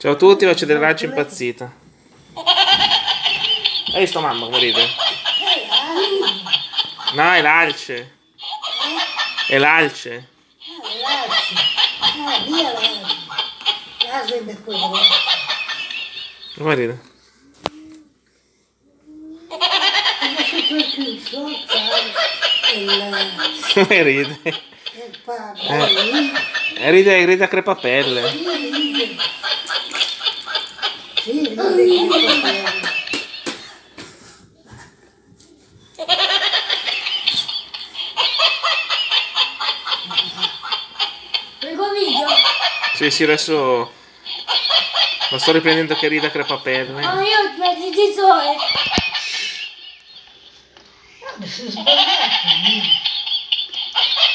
Ciao a tutti, faccio delle lanci impazzita. Hai visto mamma come ride? No, è l'alce. È l'alce. Via l'alce è quello. Come ride? Come ride? Ride a crepapelle. Sì, ride a crepapelle. Sì, adesso lo sto riprendendo che ride a crepapelle. Ma io metti di sole. Mi sono sbagliato.